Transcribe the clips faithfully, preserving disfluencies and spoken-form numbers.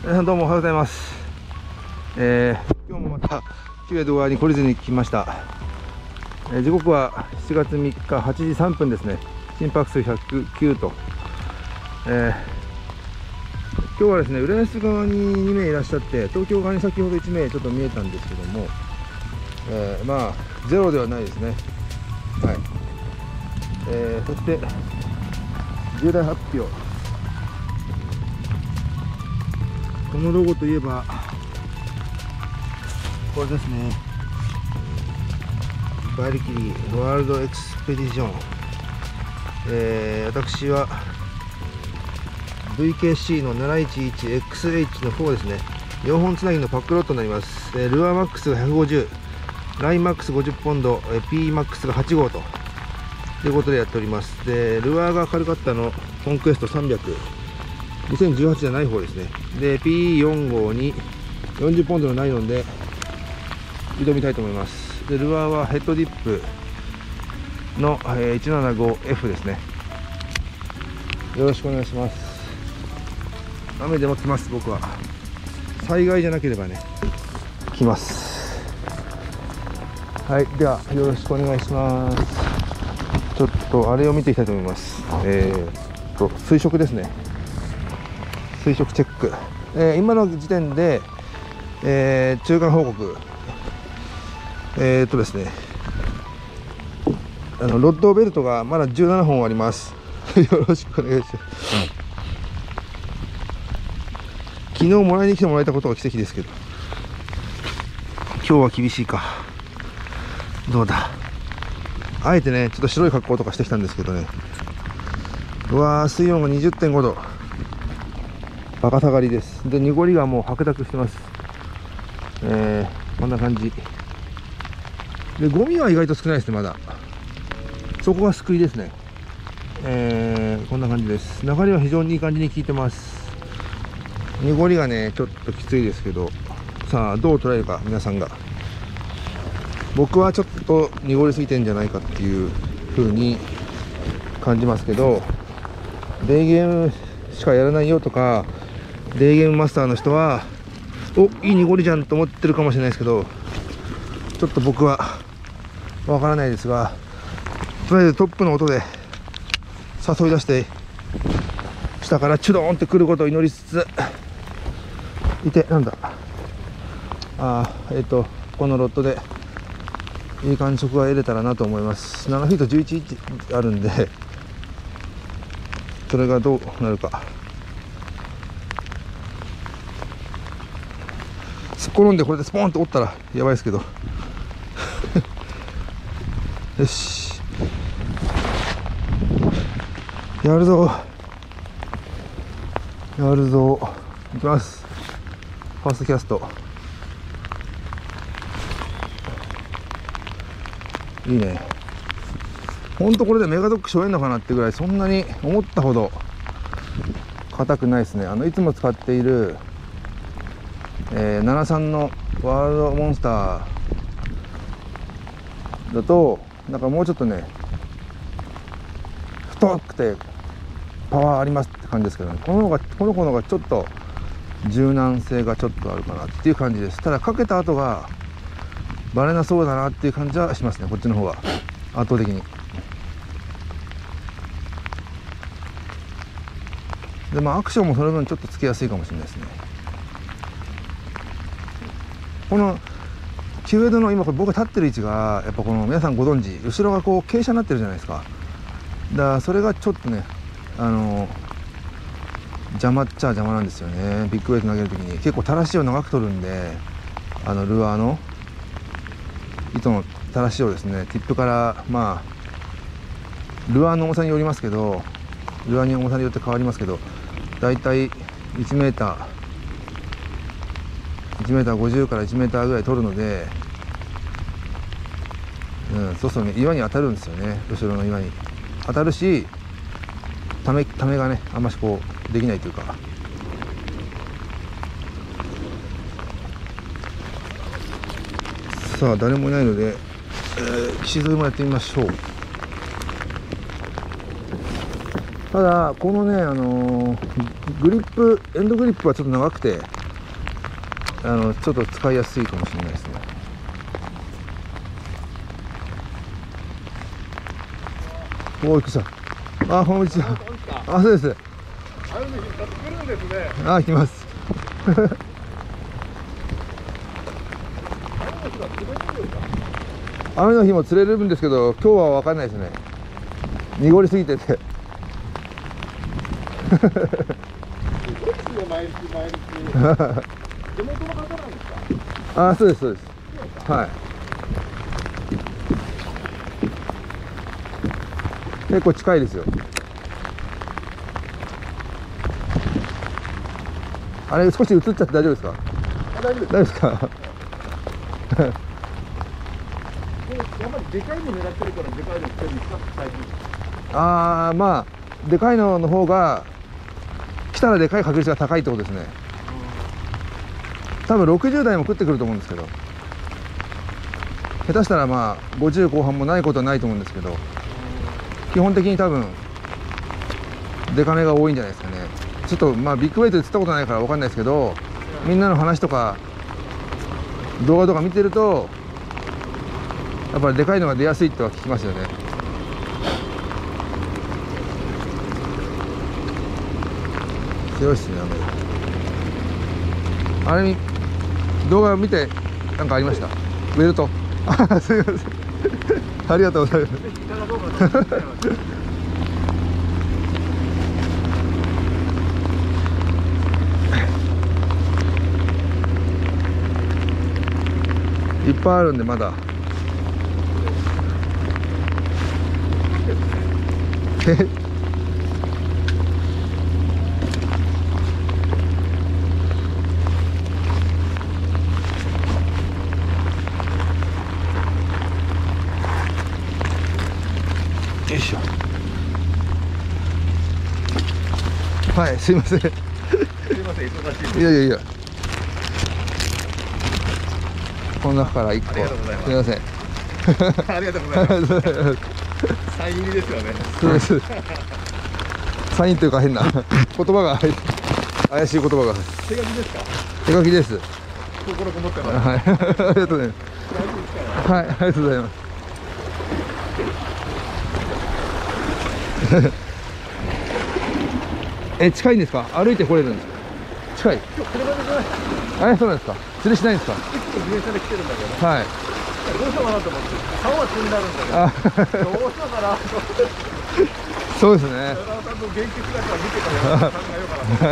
皆さんどうもおはようございます。えー、今日もまた旧江戸川に懲りずに来ました。えー、時刻はしちがつみっかはちじさんぷんですね。心拍数ひゃくきゅうと、えー、今日はですね浦安側ににめいいらっしゃって、東京側に先ほどいちめいちょっと見えたんですけども、えー、まあゼロではないですね。はい、えー、そして重大発表、このロゴといえばこれですね。バリキリーワールドエクスペディション、えー、私は ブイケーシー の なないちいちエックスエイチ のよんですね。よんほんつなぎのパックロットになります。えー、ルアーマックスがひゃくごじゅう、ラインマックスごじゅっポンド、えー、P マックスがはちごうとということでやっております。でルアーが軽かったのコンクエストさんびゃく、にせんじゅうはちじゃない方ですね。で ピーよんごうによんじゅっポンドのナイロンで挑みたいと思います。でルアーはヘッドディップの、えー、いちななごエフ ですね。よろしくお願いします。雨でも来ます。僕は災害じゃなければね来ます。はい、ではよろしくお願いします。ちょっとあれを見ていきたいと思います。えー、っと水色ですね。水色チェック、えー、今の時点で、えー、中間報告、えー、っとですねあのロッドベルトがまだじゅうななほんあります。よろしくお願いします。昨日もらいに来てもらえたことが奇跡ですけど、今日は厳しいか。どうだ、あえてねちょっと白い格好とかしてきたんですけどね。うわー、水温が にじゅってんごど、バカ下がりです。で濁りがもう白濁してます。えー、こんな感じでゴミは意外と少ないですね。まだそこが救いですね。えー、こんな感じです。流れは非常にいい感じに効いてます。濁りがねちょっときついですけど、さあどう捉えるか皆さんが。僕はちょっと濁りすぎてんじゃないかっていう風に感じますけど、デイゲームしかやらないよとかデイゲームマスターの人はおいい濁りじゃんと思ってるかもしれないですけど、ちょっと僕はわからないですが、とりあえずトップの音で誘い出して下からチュドーンってくることを祈りつついて、なんだあーえっ、ー、とこのロットでいい感触が得れたらなと思います。ななフィートじゅういちインチあるんで、それがどうなるか。突っ転んでこれでスポーンと折ったらやばいですけどよしやるぞやるぞいきます。ファーストキャストいいね。ほんとこれでメガドックしょえんのかなってぐらい、そんなに思ったほど硬くないですね。あのいつも使っている、えー、ななじゅうさんのワールドモンスターだとなんかもうちょっとね太くてパワーありますって感じですけどね、この方がこの子の方がちょっと柔軟性がちょっとあるかなっていう感じです。ただかけた後がバレなそうだなっていう感じはしますね、こっちの方が圧倒的に。でまあアクションもその分ちょっとつけやすいかもしれないですね。この旧江戸の今これ僕が立ってる位置がやっぱこの皆さんご存知後ろがこう傾斜になってるじゃないですか。だからそれがちょっとねあの邪魔っちゃ邪魔なんですよね。ビッグウェイト投げるときに結構垂らしを長く取るんで、あのルアーの糸の垂らしをですねティップからまあルアーの重さによりますけど、ルアーに重さによって変わりますけど、だいたいいちメーターいちメーターごじゅうからいちメーターぐらい取るので、うん、そうするとね岩に当たるんですよね。後ろの岩に当たるし、ためためがねあんましこうできないというか。さあ誰もいないので、えー、岸沿いもやってみましょう。ただこのねあのー、グリップエンドグリップはちょっと長くてあのちょっと使いやすいかもしれないですね。おお、来た。あ、こんにちは。あ、そうです。あ、来ます。雨の日も釣れるんですけど、今日は分かんないですね。濁りすぎてて。あ、そうです、そうです。はい。結構近いですよ。あれ、少し映っちゃって大丈夫ですか？大丈夫です。大丈夫ですか？やっぱりでかいの狙ってるからでかいの来てるんですか、最近。ああ、まあでかいのの方が来たらでかい確率が高いってことですね。多分ろくじゅう代も食ってくると思うんですけど、下手したらまあごじゅう後半もないことはないと思うんですけど、基本的に多分デカめが多いんじゃないですかね。ちょっとまあビッグウェイトで釣ったことないから分かんないですけど、みんなの話とか動画とか見てるとやっぱりでかいのが出やすいとは聞きますよね。強いっすね、あれ動画見て何かありました？ウェルト。あ、すいません。ありがとうございます。いっぱいあるんでまだ。えよいしょ。はい、すいません。すいません、忙しい。いやいやいや。この中から一個。すみません。ありがとうございます。サイン入りですよね。そうです。サインというか変な言葉が怪しい言葉が。手書きですか？手書きです。心こもってます。はい。ありがとうございます。はい、ありがとうございます。え、近いんですか？歩いて来れるんですか？近い。今日車で来ない。あ、そうなんですか。釣りしないんですか？いつも自転車で来てるんだけど。はい。どうしようかなと思って。竿は積んであるんだけど。どうしようかな。そうですね。さんの元気姿見てから考えよ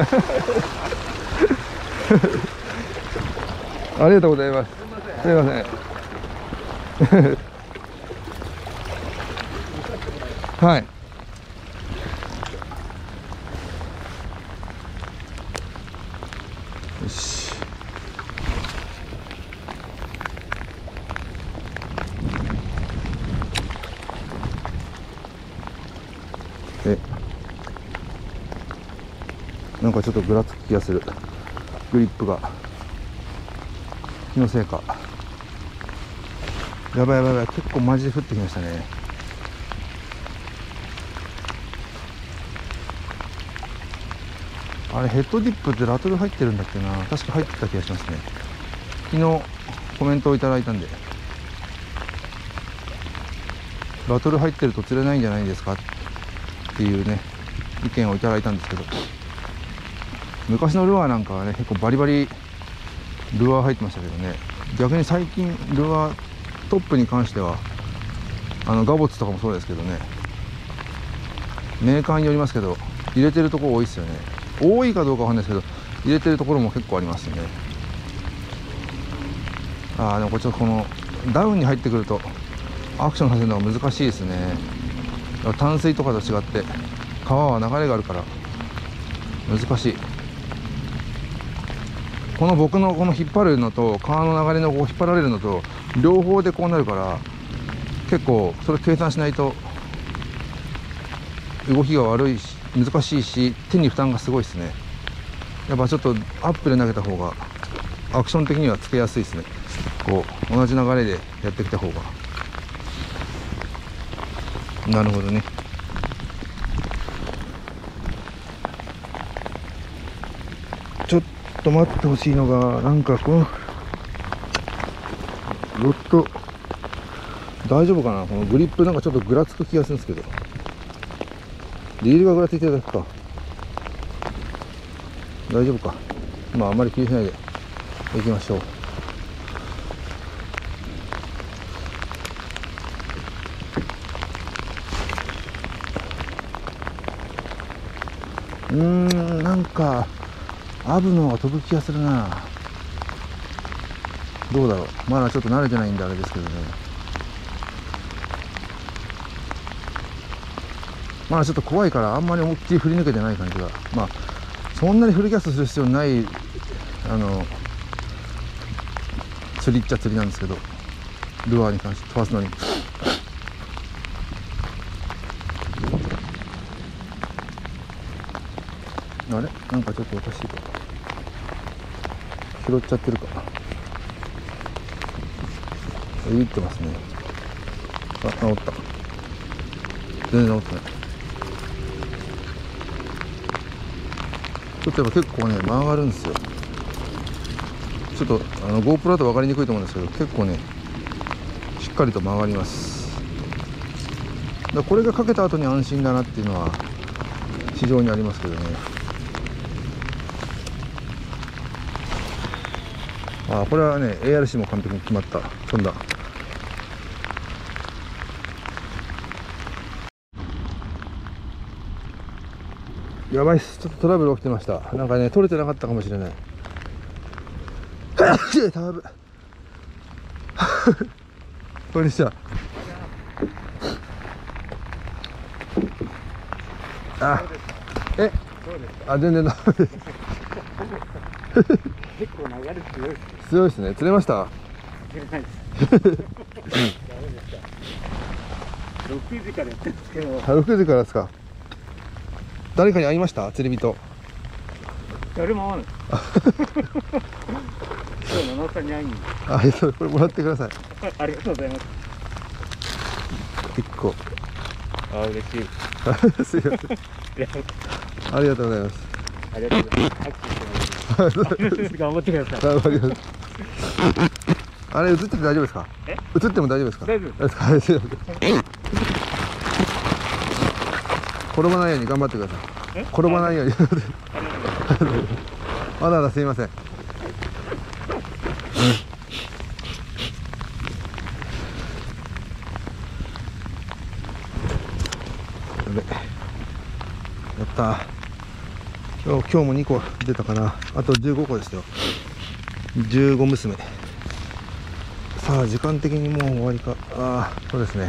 うかな。ありがとうございます。すみません。はい。よし。え、なんかちょっとぐらつく気がする。グリップが気のせいか。やばいやばいやばい、結構マジで降ってきましたね。あれヘッドディップってラトル入ってるんだっけな。確か入ってた気がしますね。昨日コメントをいただいたんで、ラトル入ってると釣れないんじゃないですかっていうね意見をいただいたんですけど、昔のルアーなんかはね結構バリバリルアー入ってましたけどね、逆に最近ルアートップに関してはあのガボッツとかもそうですけどね、メーカーによりますけど入れてるところ多いですよね。多いかどうかわかんないですけど入れてるところも結構ありますね。ああ、でもこっちのこのダウンに入ってくるとアクションさせるのが難しいですね。淡水とかと違って川は流れがあるから難しい。この僕のこの引っ張るのと川の流れのこう引っ張られるのと両方でこうなるから結構それ計算しないと動きが悪いし難しいし手に負担がすごいですね。やっぱちょっとアップで投げた方がアクション的にはつけやすいですね。こう同じ流れでやってきた方が。なるほどね。ちょっと待ってほしいのが、なんかこのロッド大丈夫かな。このグリップなんかちょっとぐらつく気がするんですけど、リールがぐらついてるだけか。大丈夫か。まああんまり気にしないで行きましょう。うーん、なんかアブの方が飛ぶ気がするな。どうだろう。まだちょっと慣れてないんであれですけどね。まあちょっと怖いからあんまり思いっきり振り抜けてない感じが。まあそんなにフルキャストする必要ないあの釣りっちゃ釣りなんですけど、ルアーに関して飛ばすのに。あれなんかちょっとおかしいか。拾っちゃってるか。いってますね。あ、治った。全然治ってない。ちょっとやっぱ結構ね曲がるんですよ。ちょっとあの GoPro だと分かりにくいと思うんですけど、結構ねしっかりと曲がります。だからこれがかけた後に安心だなっていうのは非常にありますけどね。ああ、これはね エーアールシー も完璧に決まった。飛んだ。やばいっす。ちょっとトラブル起きてました。なんかね取れてなかったかもしれない。タブこんにちは。あ、え、あ、全然ダメです。 結構流れ強いですね。 強いですね。釣れました？ 釣れないです。ダメでした。ろくじからやってるんですけど。 ろくじからですか。誰かに会いました？釣り人。 誰も会わない。今日七尾さんに会いに。 あ、それこれもらってください。 ありがとうございます。 一個。 あ、嬉しい。 すいません。ありがとうございます。 ありがとうございます。拍手してます。頑張ってください。 頑張ります。あれ映ってて大丈夫ですか？ え？ 映っても大丈夫ですか？ 大丈夫です。 はい、すいません。転ばないように頑張ってください。転ばないように。わざわざすいません。やった。今日今日もにこ出たかな。あとじゅうごこですよ。じゅうご娘。さあ時間的にもう終わりか。ああ、そうですね。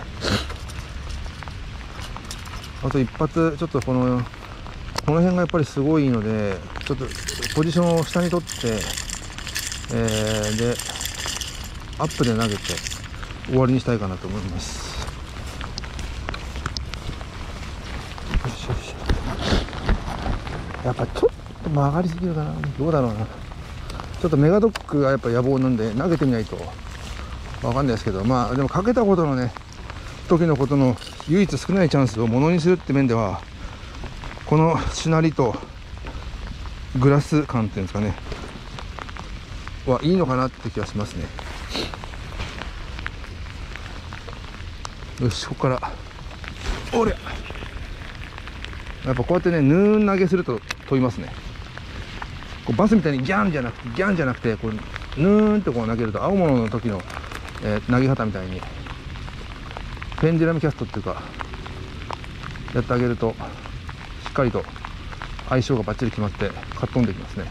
あと一発ちょっとこのこの辺がやっぱりすごいので、ちょっとポジションを下に取って、えー、でアップで投げて終わりにしたいかなと思います。よしよし。やっぱちょっと曲がりすぎるかな。どうだろうな。ちょっとメガドックがやっぱ野望なんで投げてみないとわかんないですけど、まあでもかけたことのね時のことの唯一少ないチャンスをものにするって面では、このしなりとグラス感っていうんですかねはいいのかなって気がしますね。よし、ここからおりゃ。やっぱこうやってねヌーン投げすると飛びますね。こうバスみたいにギャンじゃなくてギャンじゃなくてこうヌーンってこう投げると、青物の時の、えー、投げ方みたいにペンデュラムキャストっていうかやってあげるとしっかりと相性がバッチリ決まってかっ飛んできますね。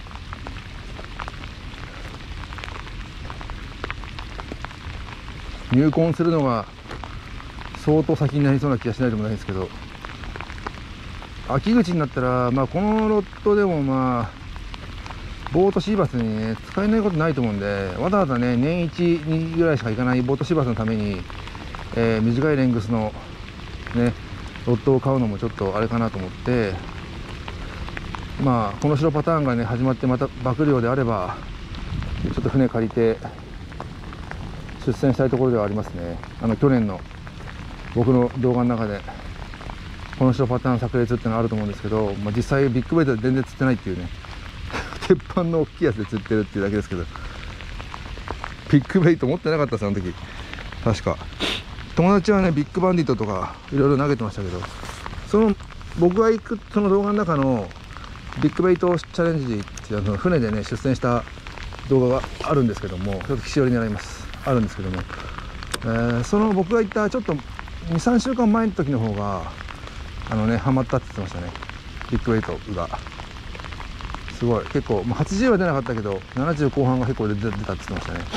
入魂するのが相当先になりそうな気がしないでもないですけど、秋口になったら、まあ、このロットでもまあボートシーバスに、ね、使えないことないと思うんで、わざわざね年いち、にぐらいしか行かないボートシーバスのために、えー、短いレングスのねロットを買うのもちょっとあれかなと思って、まあこの白パターンがね始まってまた曝量であればちょっと船借りて出船したいところではありますね。あの去年の僕の動画の中でこの白パターン炸裂ってのあると思うんですけど、まあ、実際ビッグベイトで全然釣ってないっていうね鉄板の大きいやつで釣ってるっていうだけですけど、ビッグベイト持ってなかったです、あの時。確か友達はねビッグバンディットとかいろいろ投げてましたけど、その僕が行くその動画の中のビッグベイトチャレンジっていうあの船でね出船した動画があるんですけども、ちょっと岸寄りになりますあるんですけども、えー、その僕が行ったちょっとにさんしゅうかんまえの時の方があのねハマったって言ってましたね、ビッグベイトが。すごい結構、まあ、はちじゅうは出なかったけどななじゅう後半が結構出たって言ってましたね。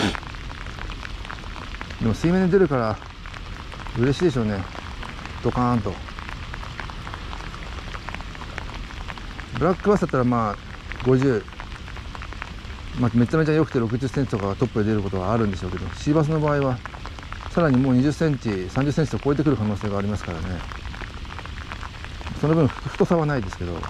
でも水面で出るから嬉しいでしょうね、ドカーンと。ブラックバスだったらまあごじゅう、まあ、めちゃめちゃ良くてろくじゅっセンチとかがトップで出ることはあるんでしょうけど、シーバスの場合はさらにもうにじゅっセンチさんじゅっセンチと超えてくる可能性がありますからね。その分太さはないですけど、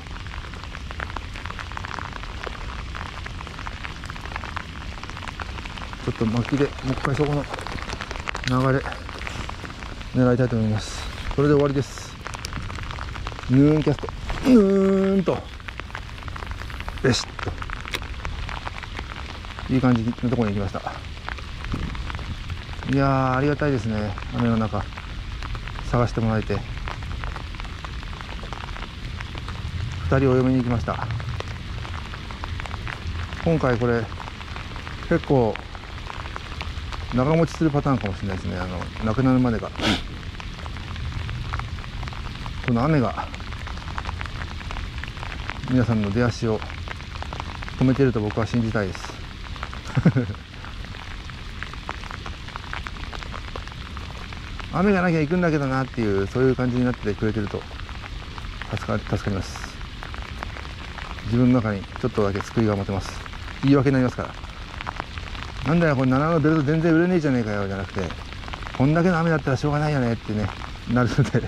ちょっと巻きでもう一回そこの流れ狙いたいと思います。これで終わりです。ヌーンキャスト、ヌーンとよしっといい感じのところに行きました。いやーありがたいですね、雨の中探してもらえて。ふたりお嫁に行きました。今回これ結構長持ちするパターンかもしれないですね、あのなくなるまでが。この雨が皆さんの出足を止めていると僕は信じたいです。雨がなきゃ行くんだけどなっていう、そういう感じになってくれてると助か、助かります。自分の中にちょっとだけ救いが持てます。言い訳になりますから。なんだよこれななのベルト全然売れねえじゃねえかよじゃなくて、こんだけの雨だったらしょうがないよねってねなるので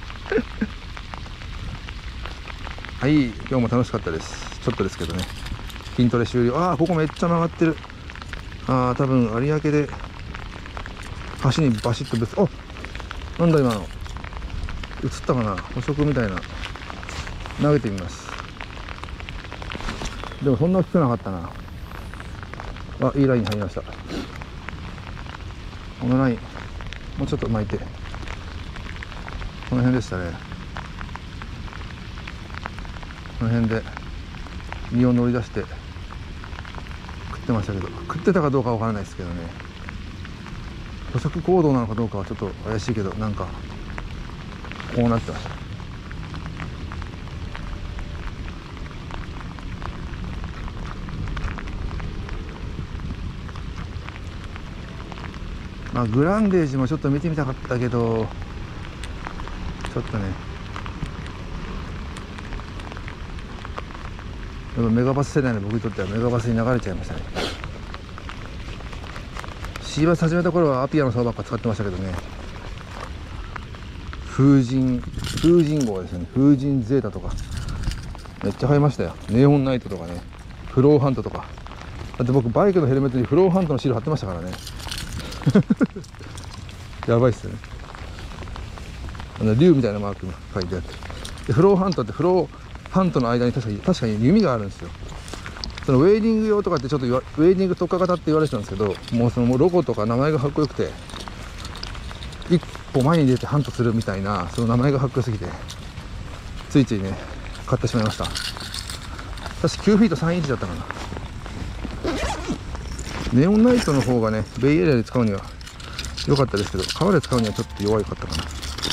はい、今日も楽しかったです。ちょっとですけどね、筋トレ終了。ああここめっちゃ曲がってる。ああ多分有明で橋にバシッとぶつ、あなんだ今の映ったかな、捕食みたいな。投げてみます。でもそんな大きくなかったな。あ、いいライン入りました。このラインもうちょっと巻いて、この辺でしたね。この辺で身を乗り出して食ってましたけど、食ってたかどうかわからないですけどね。捕食行動なのかどうかはちょっと怪しいけど、なんかこうなってました。まあ、グランデージもちょっと見てみたかったけど、ちょっとねやっぱメガバス世代の僕にとってはメガバスに流れちゃいましたね。シーバス始めた頃はアピアの竿ばっか使ってましたけどね、風神風神号ですよね、風神ゼータとかめっちゃ生えましたよ。ネオンナイトとかね、フローハントとか。だって僕バイクのヘルメットにフローハントのシール貼ってましたからねやばいっすよね。あの竜みたいなマークが書いてあって、でフローハントってフローハントの間に確かに確かに弓があるんですよ。そのウェーディング用とかってちょっとウェーディング特化型って言われてたんですけど、もうそのもうロゴとか名前がかっこよくて一歩前に出てハントするみたいな、その名前がかっこよすぎてついついね買ってしまいました。確かきゅうフィートさんインチだったかな。ネオンナイトの方がねベイエリアで使うには良かったですけど、川で使うにはちょっと弱かったかな。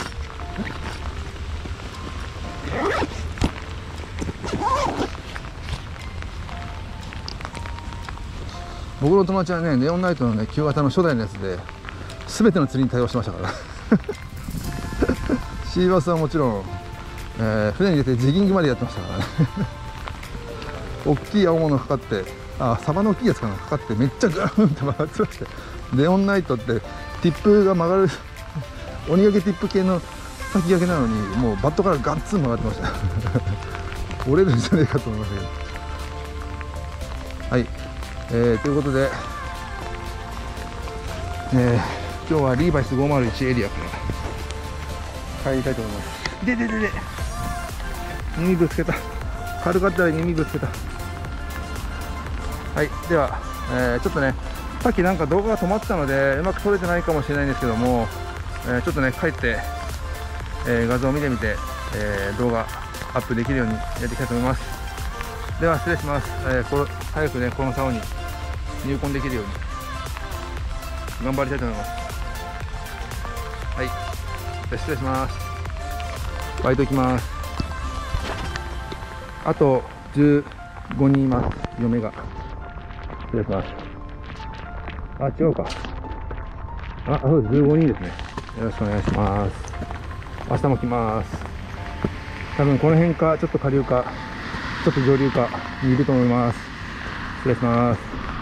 僕の友達はねネオンナイトのね旧型の初代のやつで全ての釣りに対応してましたからシーバスはもちろん、えー、船に入れてジギングまでやってましたからね大きい青物かかって、あサバの大きいやつかなかかってめっちゃグーンって曲がってまして、ネオンナイトってティップが曲がる鬼掛けティップ系の先掛けなのにもうバットからガッツン曲がってました折れるんじゃねえかと思いましたけど。はい、えー、ということで、えー、今日はリーバイスごーまるいちエリアから帰りたいと思います。でででで耳ぶつけた、軽かったら耳ぶつけた。 はい、では、えーちょっとね、さっきなんか動画が止まってたのでうまく撮れてないかもしれないんですけども、えーちょっとね帰って、えー画像を見てみて、えー動画アップできるようにやっていきたいと思います。では失礼します。えーこれ早くねこの竿に入魂できるように頑張りたいと思います。はい、じゃあ失礼します。バイト行きます。あとじゅうごにんいます、嫁が。失礼します。あ、違うか。あ、そうです、じゅうごにんですね。よろしくお願いします。明日も来ます。多分この辺か、ちょっと下流か、ちょっと上流かにいると思います。失礼します。